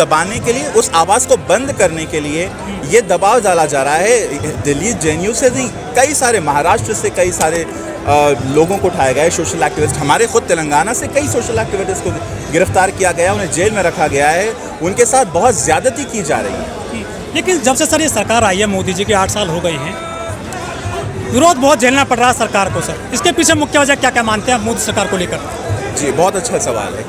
दबाने के लिए, उस आवाज़ को बंद करने के लिए ये दबाव डाला जा रहा है। दिल्ली जेएनयू से नहीं, कई सारे महाराष्ट्र से कई सारे लोगों को उठाया गया है, सोशल एक्टिविस्ट। हमारे खुद तेलंगाना से कई सोशल एक्टिविस्ट को गिरफ्तार किया गया, उन्हें जेल में रखा गया है, उनके साथ बहुत ज़्यादती की जा रही है। लेकिन जब से सर ये सरकार आई है, मोदी जी के 8 साल हो गए हैं, विरोध बहुत झेलना पड़ रहा है सरकार को। सर इसके पीछे मुख्य वजह क्या क्या मानते हैं मोदी सरकार को लेकर? जी बहुत अच्छा सवाल है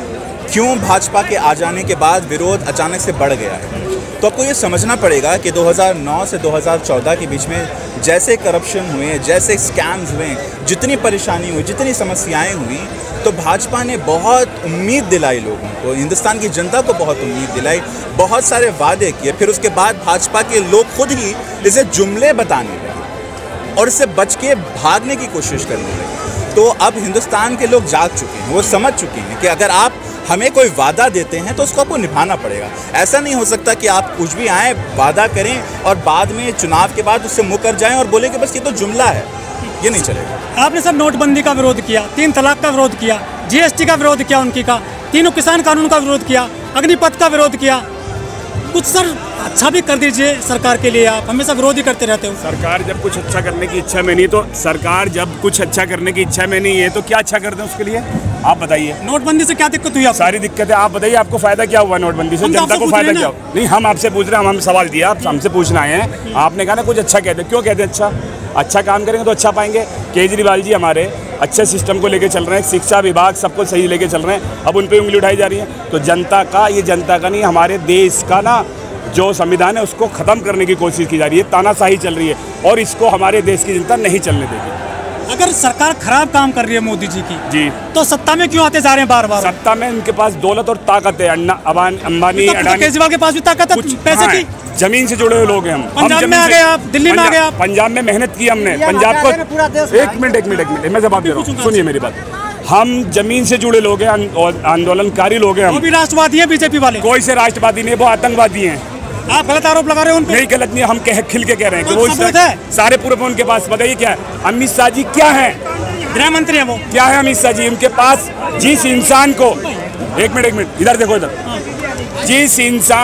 कि क्यों भाजपा के आ जाने के बाद विरोध अचानक से बढ़ गया है। तो आपको ये समझना पड़ेगा कि 2009 से 2014 के बीच में जैसे करप्शन हुए, जैसे स्कैम्स हुए, जितनी परेशानी हुई, जितनी समस्याएं हुई, तो भाजपा ने बहुत उम्मीद दिलाई लोगों को, हिंदुस्तान की जनता को बहुत उम्मीद दिलाई, बहुत सारे वादे किए। फिर उसके बाद भाजपा के लोग खुद ही इसे जुमले बताने लगे और इससे बच के भागने की कोशिश करने लगे। तो अब हिंदुस्तान के लोग जाग चुके हैं, वो समझ चुके हैं कि अगर आप हमें कोई वादा देते हैं तो उसको आपको निभाना पड़ेगा। ऐसा नहीं हो सकता कि आप कुछ भी आए, वादा करें और बाद में चुनाव के बाद उससे मुकर जाएं और बोलें कि बस ये तो जुमला है। ये नहीं चलेगा। आपने सर नोटबंदी का विरोध किया, 3 तलाक का विरोध किया, जीएसटी का विरोध किया, उनकी का तीनों किसान कानून का विरोध किया, अग्निपथ का विरोध किया। कुछ सर अच्छा भी कर दीजिए सरकार के लिए, आप हमेशा विरोध ही करते रहते हो। सरकार जब कुछ अच्छा करने की इच्छा में नहीं, तो सरकार जब कुछ अच्छा करने की इच्छा में नहीं है तो क्या अच्छा कर दें उसके लिए? आप बताइए। नोटबंदी से क्या दिक्कत हुई? सारी दिक्कत है। आप बताइए आपको फायदा क्या हुआ नोटबंदी से? जनता को फायदा क्या हुआ? नहीं, हम आपसे पूछ रहे हैं, हम सवाल दिया, आप हमसे पूछना आए हैं। आपने कहा ना कुछ अच्छा कहते, क्यों कहते अच्छा? अच्छा काम करेंगे तो अच्छा पाएंगे। केजरीवाल जी हमारे अच्छे सिस्टम को लेके चल रहे हैं, शिक्षा विभाग सबको सही लेके चल रहे हैं, अब उन पर उंगली उठाई जा रही है। तो जनता का, ये जनता का नहीं, हमारे देश का ना जो संविधान है उसको ख़त्म करने की कोशिश की जा रही है, तानाशाही चल रही है और इसको हमारे देश की जनता नहीं चलने देगी। अगर सरकार खराब काम कर रही है मोदी जी की, जी, तो सत्ता में क्यों आते जा रहे हैं बार बार? सत्ता में उनके पास दौलत और ताकत है। अंबानी, अडानी, केजरीवाल के पास भी ताकत है, पैसे की, जमीन से जुड़े हुए लोग हैं हम। पंजाब में आ गए आप, दिल्ली में आ गए आप। पंजाब में मेहनत की हमने, पंजाब को। एक मिनट मैं जवाब दे रहा हूँ, सुनिए मेरी बात। हम जमीन से जुड़े लोग हैं, आंदोलनकारी लोग हैं हम। वो भी राष्ट्रवादी है बीजेपी वाले? कोई से राष्ट्रवादी नहीं, वो आतंकवादी हैं। आप गलत आरोप लगा रहे हो उन पे? नहीं, गलत नहीं, हम खिल के कह रहे हैं कि वो सारे पूरे उनके पास। बताइए क्या है? अमित शाह जी क्या है? गृह मंत्री है वो। क्या है अमित शाह जी? उनके पास जिस इंसान को, एक मिनट इधर देखो, इधर, जिस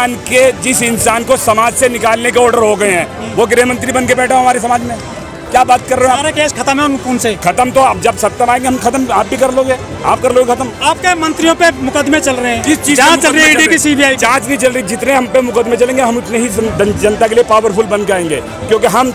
इंसान को समाज से निकालने के ऑर्डर हो गए हैं, वो गृह मंत्री बन के बैठा हमारे समाज में। क्या बात कर रहे हो? सारे केस खत्म है उनसे। खत्म तो अब जब सत्ता आएंगे हम खत्म, आप भी कर लोगे, आप कर लोगे खत्म। आपके मंत्रियों पे मुकदमे चल रहे हैं, किस चीज जांच चल रही है, ईडी की, सीबीआई जांच नहीं चल रही। जितने हम पे मुकदमे चलेंगे हम उतने ही जनता के लिए पावरफुल बन के आएंगे, क्योंकि हम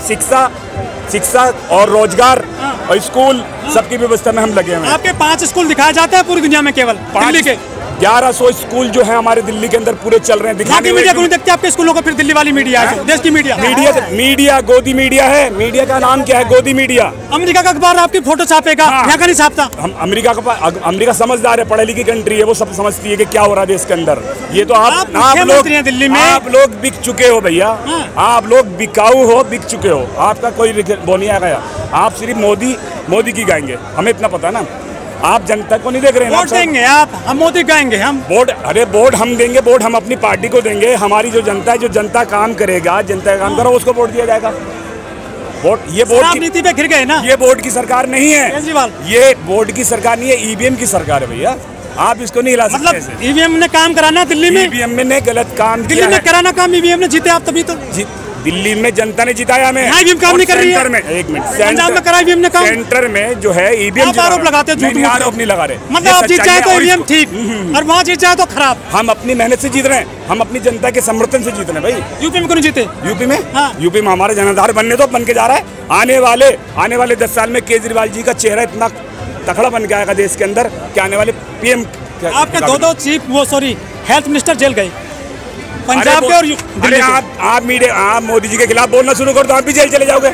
शिक्षा और रोजगार और स्कूल सबकी व्यवस्था में हम लगे हुए हैं। आपके 5 स्कूल दिखाए जाते हैं पूरी दुनिया में, केवल दिल्ली के 1100 स्कूल जो है हमारे दिल्ली के अंदर पूरे चल रहे हैं। मीडिया को नहीं देखते आपके स्कूलों को? फिर दिल्ली वाली मीडिया है, देश की मीडिया गोदी मीडिया है। मीडिया का नाम क्या है? गोदी मीडिया। अमेरिका का अखबार आपकी फोटो छापेगा, यहाँ का नहीं छापता। हम अमेरिका समझदार है, पढ़ी लिखी कंट्री है, वो सब समझती है कि क्या हो रहा है देश के अंदर। ये तो आप लोग दिल्ली में, आप लोग बिक चुके हो भैया, आप लोग बिकाऊ हो, बिक चुके हो। आपका कोई वो नहीं आ गया। आप सिर्फ मोदी की गाएंगे, हमें इतना पता ना। आप जनता को नहीं देख रहे हैं। वोट देंगे आप, हम मोदी गाएंगे हम वोट। अरे वोट हम देंगे, वोट हम अपनी पार्टी को देंगे। हमारी जो जनता है, जो जनता काम करेगा, जनता का काम करो, उसको वोट दिया जाएगा। वोट, ये वोट की नीति पे घिर गए ना। ये वोट की सरकार नहीं है केजरीवाल, ये वोट की सरकार नहीं है, ईवीएम की सरकार है भैया। आप इसको नहीं ला सकते। मतलब ईवीएम ने काम कराना दिल्ली में? ईवीएम ने गलत काम, दिल्ली में कराना काम ईवीएम ने, जीते आप तभी तो। दिल्ली में जनता ने जिताया हमें। ईवीएम काम नहीं कर रही है। में एक मिनट, पंजाब में करा ईवीएम ने काम। सेंटर में जो है ईवीएम, आरोप लगाते हैं, झूठ आरोप नहीं लगा रहे। मतलब आप जीत जाए तो ईवीएम ठीक और वहाँ जीत जाए तो खराब। हम अपनी मेहनत से जीत रहे हैं, हम अपनी जनता के समर्थन से जीत रहे हैं भाई। यूपी में क्यों नहीं जीते? यूपी में, यूपी में हमारा जनाधार बनने तो बन के जा रहा है। आने वाले 10 साल में केजरीवाल जी का चेहरा इतना तगड़ा बन के आएगा देश के अंदर कि आने वाले पीएम। आपके 2 चीफ हेल्थ मिनिस्टर जेल गए पंजाब के और दिल्ली के। आप मोदी जी के खिलाफ बोलना शुरू कर दो, आप भी जेल चले जाओगे।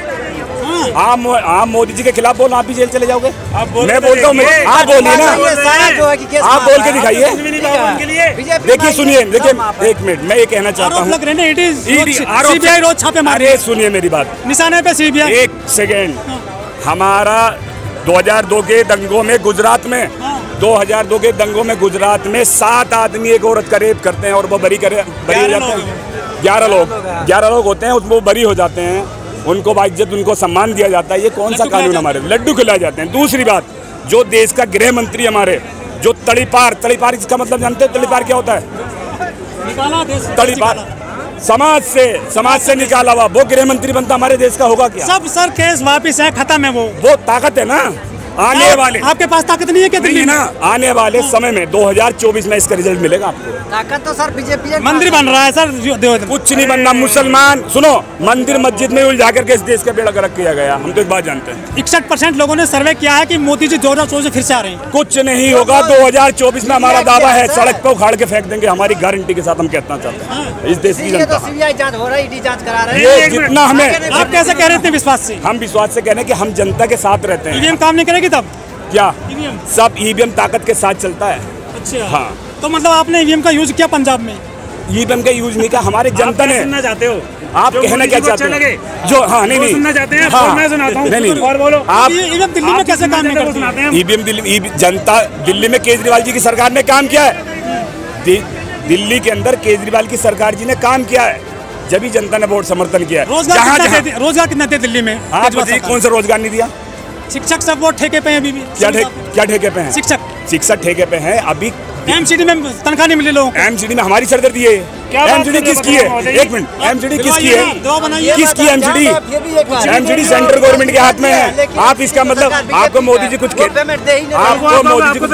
आप मोदी जी के खिलाफ बोलना, आप भी जेल चले जाओगे। मैं बोलता हूँ, आप बोलिए ना, आप बोल के दिखाइए। देखिए सुनिए, देखिए एक मिनट, मैं ये कहना चाहता हूँ, सीबीआई रोज छापे मारे। सुनिए मेरी बात, निशाने पे सीबीआई। एक सेकेंड, हमारा 2002 के दंगों में गुजरात में 2002 के दंगों में गुजरात में 7 आदमी एक औरत का रेप करते हैं और वो बरी हो जाते हैं। 11 लोग होते हैं, वो बरी हो जाते हैं, उनको बाइज्जत, उनको सम्मान दिया जाता है। ये कौन सा कानून? हमारे लड्डू खिलाए जाते हैं। दूसरी बात, जो देश का गृह मंत्री हमारे, जो तड़ीपार, इसका मतलब जानते हो तड़ीपार क्या होता है? निकाला देश तड़ी बात समाज से निकाला हुआ वो गृह मंत्री बनता हमारे देश का होगा क्या? सब सर केस वापिस है, खत्म है वो ताकत है ना आने वाले। आपके पास ताकत नहीं है क्या दिल्ली ना आने वाले समय में 2024 में इसका रिजल्ट मिलेगा आपको। ताकत तो सर बीजेपी मंदिर बन रहा है सर, कुछ नहीं बनना। मुसलमान सुनो, मंदिर मस्जिद में उलझा करके इस देश का बेड़ा गर्क किया गया। हम तो एक बात जानते हैं, 61% लोगों ने सर्वे किया है कि मोदी जी 2024 से फिर से आ रहे हैं। कुछ नहीं होगा। 2024 में हमारा दावा है, सड़क पे उखाड़ के फेंक देंगे, हमारी गारंटी के साथ हम कहना चाहते हैं। इस देश की जनता सीबीआई जांच हो रहा है, ईडी जांच करा रहे हैं। जितना हमें, आप कैसे कह रहे थे विश्वास से? हम विश्वास से कह रहे हैं कि हम जनता के साथ रहते हैं। ईवीएम काम नहीं करेगी तब क्या? सब ईवीएम ताकत के साथ चलता है। अच्छा हाँ, तो मतलब आपने ईवीएम का यूज किया पंजाब में? ईवीएम का यूज नहीं किया, हमारी जनता ने। सुनना चाहते हो आप कहना क्या चाहते हो? जो हाँ नहीं सुनना चाहते हैं, हाँ, मैं सुनाता हूँ। नहीं और बोलो आप। ईवीएम दिल्ली में कैसे काम नहीं करती है? ईवीएम जनता दिल्ली में केजरीवाल जी की सरकार ने काम किया है। दिल्ली के अंदर केजरीवाल की सरकार जी ने काम किया है, जब भी जनता ने वोट समर्थन किया है। रोजगार कितना थे दिल्ली में? आप बताइए कौन सा रोजगार नहीं दिया? शिक्षक सब वो ठेके पे हैं अभी भी। क्या ठेके पे हैं? शिक्षक ठेके पे हैं अभी। एमसीडी में तनख्वाह नहीं मिले लोगों को। एमसीडी में हमारी सरदर्दी है। एमसीडी किसकी है? एक मिनट, एमसीडी किसकी है? किसकी एमसीडी? एमसीडी सेंट्रल गवर्नमेंट के हाथ में है। आप इसका मतलब आपको मोदी जी कुछ आपको मोदी जी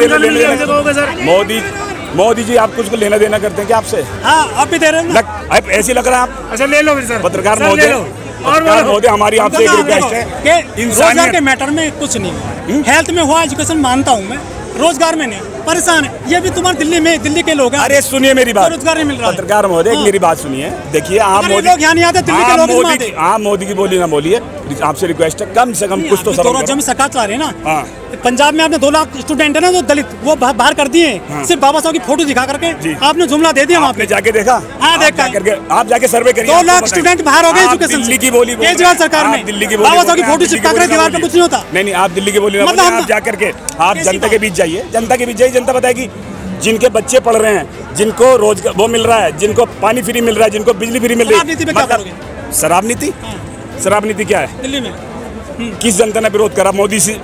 कुछ मोदी जी आप कुछ लेना देना करते हैं क्या आपसे? हाँ, आप भी दे रहे हैं। ऐसे लग रहा है आप। अच्छा ले लो फिर सर। पत्रकार महोदय हमारी आपसे एक रिक्वेस्ट है, रोजगार के मैटर में कुछ नहीं। हेल्थ में हुआ, एजुकेशन मानता हूँ मैं, रोजगार में नहीं। परेशान है ये भी तुम्हारे दिल्ली के लोग हैं। अरे सुनिए मेरी बात, रोजगार नहीं मिल रहा। पत्रकार महोदय मेरी बात सुनिए। देखिए आप लोग यहाँ नहीं आते, दिल्ली के लोग आप मोदी की बोली ना बोलिए। आपसे रिक्वेस्ट है कम से कम कुछ तो सरकार चला रही है ना। पंजाब में आपने 2 लाख स्टूडेंट है ना जो दलित, वो बाहर कर दिए। सिर्फ बाबा साहब की फोटो दिखा करके आपने जुमला दे दिया वहाँ पे। जाके देखा? हाँ देखा करके। आप जाके सर्वे करिए। 2 लाख स्टूडेंट बाहर हो गए एजुकेशन। दिल्ली की बोली केजरीवाल सरकार में दिल्ली की बाबा साहब की फोटो चिपका कर दीवार पे कुछ नहीं होता। नहीं आप दिल्ली की बोली मतलब आप जाकर के आप जनता के बीच जाइए। जनता के बीच जाइए, जनता बताएगी। जिनके बच्चे पढ़ रहे हैं, जिनको रोजगार वो मिल रहा है, जिनको पानी फ्री मिल रहा है, जिनको बिजली फ्री मिल रही है। शराब नीति? शराब नीति क्या है दिल्ली में? किस जनता ने विरोध करा? मोदी जी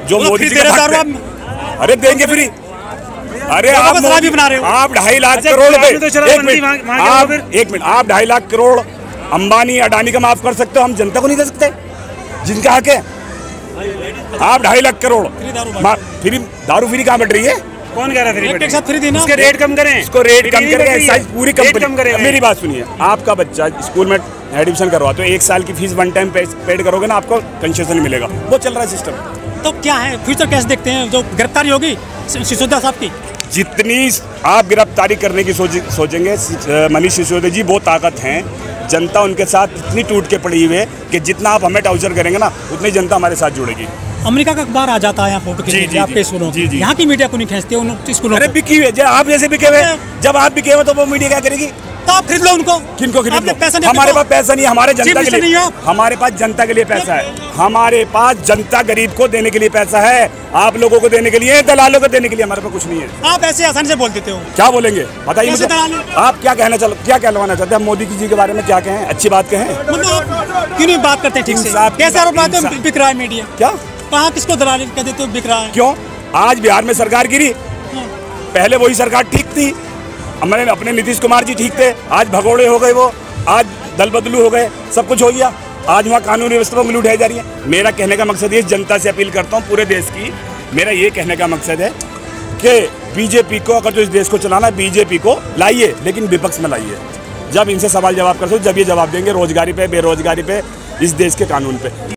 अरे देंगे फ्री। अरे आप बना रहे हो। आप 2.5 लाख करोड़ रुपए। एक मिनट, आप 2.5 लाख करोड़ अंबानी अडानी का माफ कर सकते हो, हम जनता को नहीं दे सकते जिनका हक है? आप 2.5 लाख करोड़ फ्री दारू फ्री कहाँ बढ़ रही है? कौन कह रहा है फ्री देना? इसके रेट कम करें, इसको रेट कम करें, पूरी कंपनी। मेरी बात सुनिए, आपका बच्चा स्कूल में एडमिशन करवाते हो, 1 साल की फीस 1 टाइम पेड करोगे ना, आपको कंसेशन मिलेगा। वो चल रहा है सिस्टम। तो क्या है फ्यूचर कैसे देखते हैं? जो गिरफ्तारी होगी सिसोदिया साहब की, जितनी आप गिरफ्तारी करने की सोचेंगे मनीष सिसोदिया जी वो ताकत हैं, जनता उनके साथ इतनी टूट के पड़ी हुई है कि जितना आप हमें टाउचर करेंगे ना, उतनी जनता हमारे साथ जुड़ेगी। अमेरिका का अखबार आ जाता है यहाँ फोटो के आपके स्कूलों। यहाँ की मीडिया को नहीं खींचते उन स्कूलों। अरे बिकी हुए, आप जैसे बिके हुए, जब आप बिके हुए तो वो मीडिया क्या करेगी? तो आप खरीद लो उनको। किनको खरीद लो? पैसा नहीं, हमारे पास पैसा नहीं है, हमारे जनता के लिए नहीं। हमारे पास जनता के लिए पैसा है, हमारे पास जनता गरीब को देने के लिए पैसा है। आप लोगों को देने के लिए, दलालों को देने के लिए हमारे पास कुछ नहीं है। आप ऐसे आसानी से बोल देते हो। क्या बोलेंगे बताइए मुझे, आप क्या कहलवाना चाहते हैं? मोदी जी के बारे में क्या कहें? अच्छी बात कहें। मतलब क्यों नहीं बात करते ठीक से? कैसे आरोप लगाते हो बिक रहा है मीडिया? क्या कहाँ किसको दलाली कह देते हो बिक रहा है? क्यों? आज बिहार में सरकार गिरी, पहले वही सरकार ठीक थी, हमारे अपने नीतीश कुमार जी ठीक थे, आज भगोड़े हो गए वो, आज दल बदलू हो गए, सब कुछ हो गया। आज वहाँ कानूनी व्यवस्था पर उंगली उठाई जा रही है। मेरा कहने का मकसद ये, जनता से अपील करता हूँ पूरे देश की, मेरा ये कहने का मकसद है कि बीजेपी को अगर तो इस देश को चलाना, बीजेपी को लाइए, लेकिन विपक्ष में लाइए। जब इनसे सवाल जवाब कर सकते, जब ये जवाब देंगे रोजगारी पे, बेरोजगारी पे, इस देश के कानून पे।